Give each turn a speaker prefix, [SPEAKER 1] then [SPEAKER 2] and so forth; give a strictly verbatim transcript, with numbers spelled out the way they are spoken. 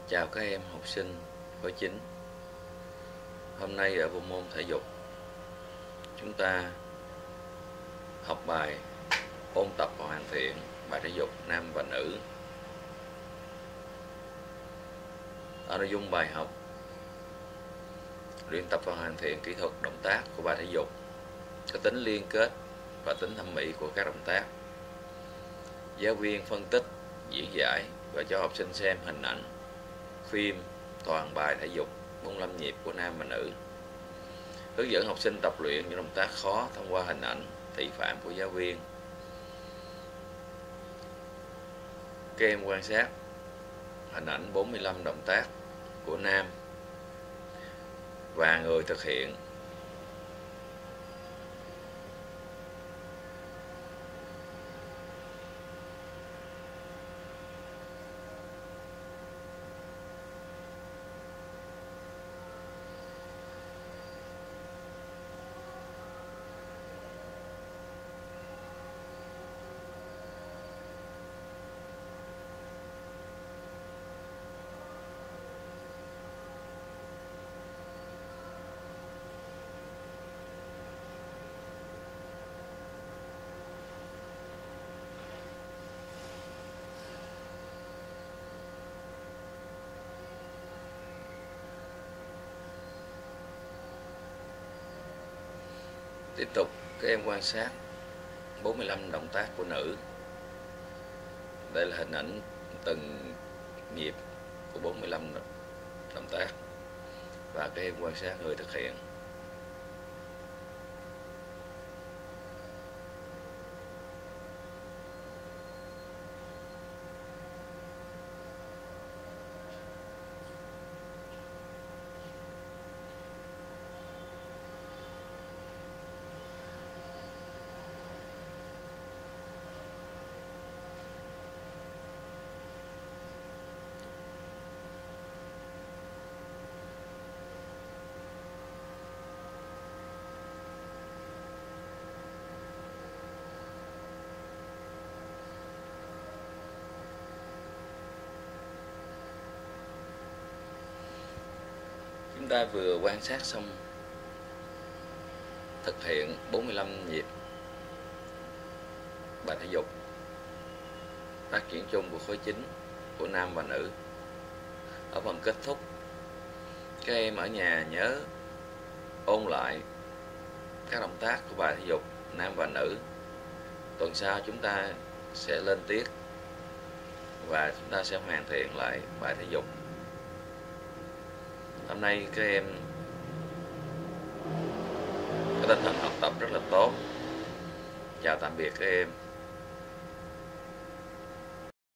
[SPEAKER 1] Chào các em học sinh khối chín. Hôm nay ở bộ môn thể dục, chúng ta học bài ôn tập và hoàn thiện bài thể dục nam và nữ. Ở nội dung bài học, luyện tập và hoàn thiện kỹ thuật động tác của bài thể dục, có tính liên kết và tính thẩm mỹ của các động tác. Giáo viên phân tích, diễn giải và cho học sinh xem hình ảnh, phim toàn bài thể dục bốn mươi lăm nhịp của nam và nữ. Hướng dẫn học sinh tập luyện những động tác khó thông qua hình ảnh, thị phạm của giáo viên. Các em quan sát hình ảnh bốn mươi lăm động tác của nam và người thực hiện. Tiếp tục các em quan sát bốn mươi lăm động tác của nữ. Đây là hình ảnh từng nhịp của bốn mươi lăm động tác và các em quan sát người thực hiện. Chúng ta vừa quan sát xong thực hiện bốn mươi lăm nhịp bài thể dục phát triển chung của khối chín của nam và nữ. Ở phần kết thúc, các em ở nhà nhớ ôn lại các động tác của bài thể dục nam và nữ. Tuần sau chúng ta sẽ lên tiết và chúng ta sẽ hoàn thiện lại bài thể dục. Hôm nay các em có tinh thần học tập rất là tốt. Chào tạm biệt các em.